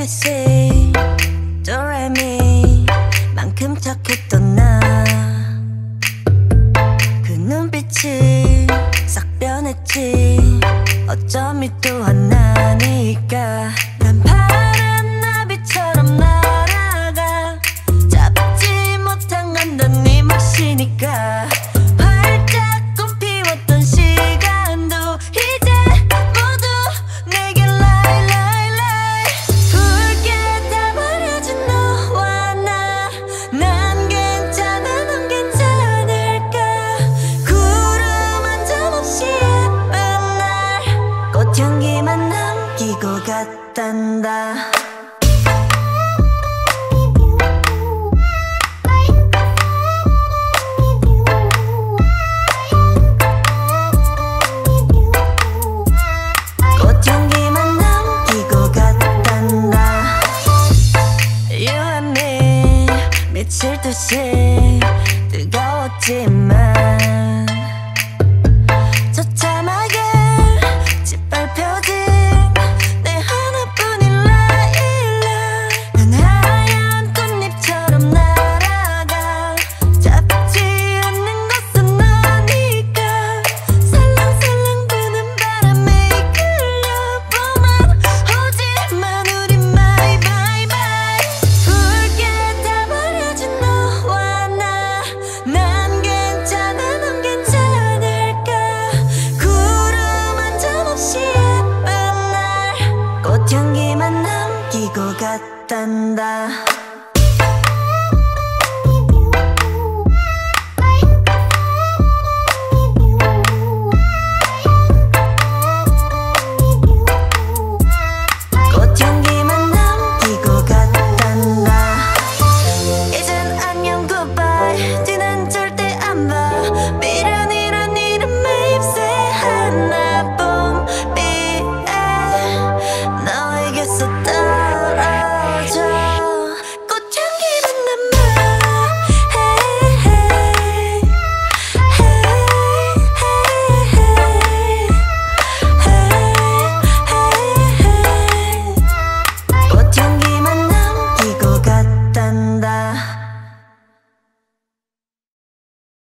ABC 도레미 만큼 착했던 나 그 눈빛이 싹 변했지 어쩜 이 또한 나니까 난 파란 나비처럼 날아가 잡지 못한 건 넌 네 몫이니까 활짝 꽃피웠던 시간도 이제 모두 내게 lie lie lie 붉게 다 버려진 너와 나 난 괜찮아 넌 괜찮을까 구름 한 점 없이 예쁜 날 꽃향기만 남기고 갔단다 꽃향기만 남기고 갔단다 You and me 미칠 듯이 뜨거웠지만 처참하게 짓밟혀진 내 하나뿐인 라일락 난 하얀 꽃잎처럼 날아가 잡지 않는 것은 너니까 살랑살랑 부는 바람에 이끌려보만 오지만 우린 my bye bye 붉게 다 버려진 너와 나 난 괜찮아 넌 괜찮을까 구름 한 점 없이 예쁜 날 꽃향기만 남기고 갔단다